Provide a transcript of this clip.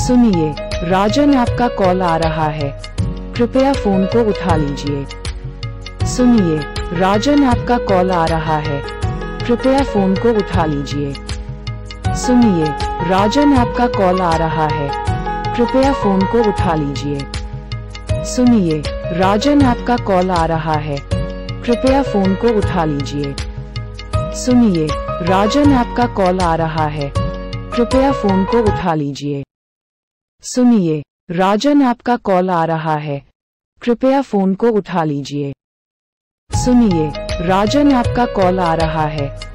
सुनिए, राजन आपका कॉल आ रहा है, कृपया फोन को उठा लीजिए। सुनिए, राजन आपका कॉल आ रहा है, कृपया फोन को उठा लीजिए। सुनिए, राजन आपका कॉल आ रहा है, कृपया फोन को उठा लीजिए। सुनिए, राजन आपका कॉल आ रहा है, कृपया फोन को उठा लीजिए। सुनिए, राजन आपका कॉल आ रहा है, कृपया फोन को उठा लीजिए। सुनिए, राजन आपका कॉल आ रहा है, कृपया फोन को उठा लीजिए। सुनिए, राजन आपका कॉल आ रहा है,